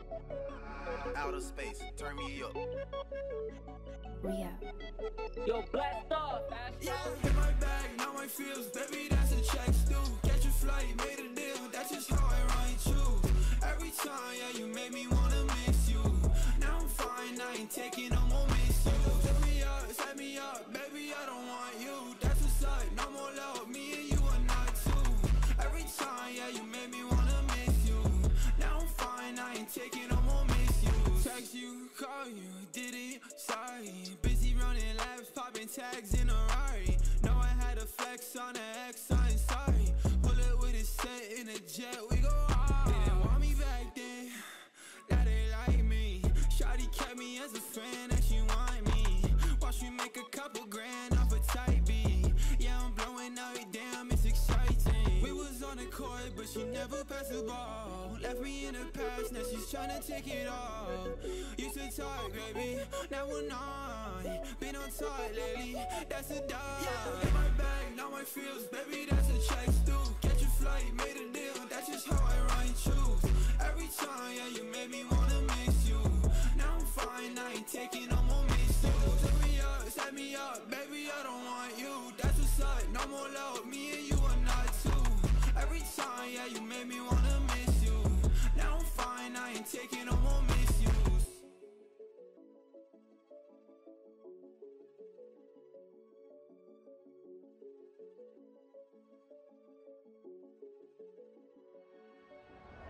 Outer space, turn me up. Rio. Yo, blast off, fast Yeah, in my bag, now my feels, baby, that's a check stew. Catch a flight, made a deal, that's just how I ride you. Every time, yeah, you made me wanna miss you. Now I'm fine, I ain't taking no more miss you. Set me up, baby, I don't want you. That's a sight, no more love, me and you are not two. Every time, yeah, you made me wanna miss you. Now I'm fine, I ain't taking no more miss you. Text you, call you, did it, sorry. Busy running laps, popping tags in a Rari. Know I had a flex on the X, I'm sorry. Pull it with a set in a jet, we go hard. They didn't want me back then, now they like me. Shawty kept me as a friend, and she want me. Watch me make a couple grand off a tight beat. Yeah, I'm blowing out, damn, it's exciting. We was on the court, but she never passed the ball. Left me in the past, now she's tryna take it all. Used to talk, baby, now we're not. Been on top lately, that's a dog. Yeah, in my bag, now my feels, baby, that's a check stew. Catch a flight, made a deal, that's just how I run shoes. Every time, yeah, you made me wanna miss you. Now I'm fine, I ain't taking no more miss you. Set me up, baby, I don't want you. That's what's up, no more love, me and you are not two. Every time, yeah, you made me wanna miss you. Now I'm fine, I ain't taking no more misuse.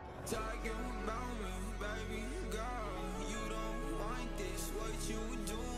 Talking about me, baby girl. You don't want this, what you doing?